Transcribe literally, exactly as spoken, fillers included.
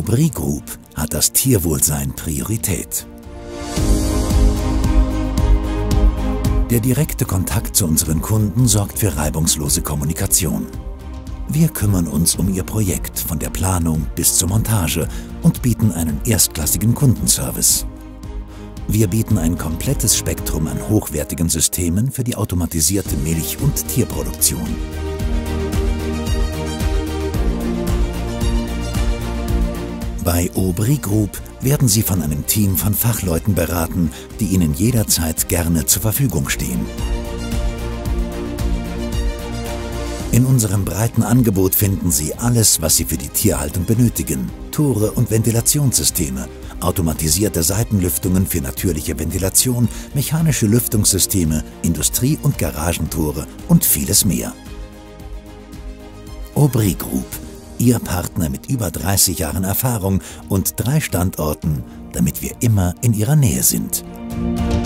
Aubry Group hat das Tierwohlsein Priorität. Der direkte Kontakt zu unseren Kunden sorgt für reibungslose Kommunikation. Wir kümmern uns um Ihr Projekt von der Planung bis zur Montage und bieten einen erstklassigen Kundenservice. Wir bieten ein komplettes Spektrum an hochwertigen Systemen für die automatisierte Milch- und Tierproduktion. Bei Aubry Group werden Sie von einem Team von Fachleuten beraten, die Ihnen jederzeit gerne zur Verfügung stehen. In unserem breiten Angebot finden Sie alles, was Sie für die Tierhaltung benötigen: Tore und Ventilationssysteme, automatisierte Seitenlüftungen für natürliche Ventilation, mechanische Lüftungssysteme, Industrie- und Garagentore und vieles mehr. Aubry Group, Ihr Partner mit über dreißig Jahren Erfahrung und drei Standorten, damit wir immer in Ihrer Nähe sind.